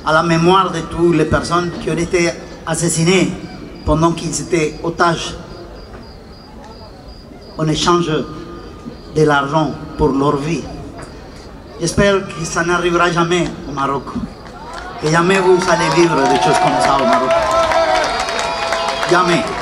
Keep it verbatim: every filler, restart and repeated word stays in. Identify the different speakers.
Speaker 1: à la mémoire de toutes les personnes qui ont été assassinées pendant qu'ils étaient otages en échange de l'argent pour leur vie. J'espère que ça n'arrivera jamais au Maroc. Que jamais vous allez vivre des choses comme ça au Maroc. Jamais.